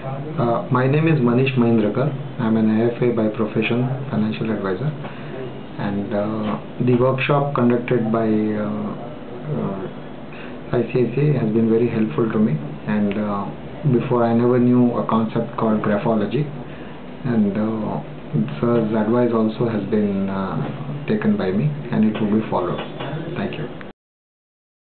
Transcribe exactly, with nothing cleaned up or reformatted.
Uh, my name is Manish Mahindrakar. I am an I F A by profession, financial advisor, and uh, the workshop conducted by uh, uh, I C I C I has been very helpful to me. And uh, before, I never knew a concept called graphology, and uh, sir's advice also has been uh, taken by me, and it will be followed. Thank you.